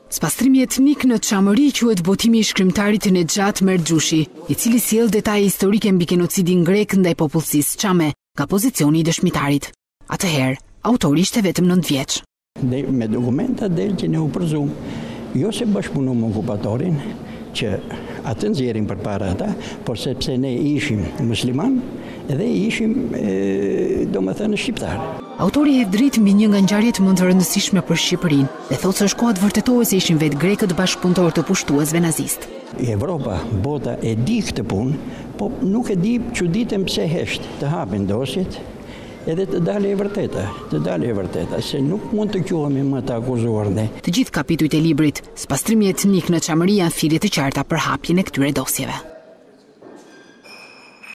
Spastrimi etnik në Çamëri quhet botimi i shkrimtarit Nexhat Merxhushi, i cili sjell detaje historike mbi genocidin grek ndaj popullsisë çame, nga pozicioni i dëshmitarit. Atëherë, autori ishte vetëm 9 vjeç. Me dokumenta del që ne u përzum, jo se bashkëpunu me okupatorin, që atë nxjerrin përpara ata, por sepse ne ishim musliman dhe ishim domethënë shqiptar. Autori hedh dritë mbi një nga ngjarjet më të rëndësishme për Shqipërinë dhe thotë se është koha të vërtetohet se ishin vetë grekët bashkëpunëtor të pushtuesve nazist. Evropa, bota e di këtë punë, po nuk e di, çuditem pse hesht të hapin dosjet edhe të dalë e vërteta, se nuk mund të quhemi më të akuzuar ne. Të gjithë kapitujt e librit, Spastrimi etnik në Çamëri janë thirrje të qarta për hapjen e këtyre dosjeve.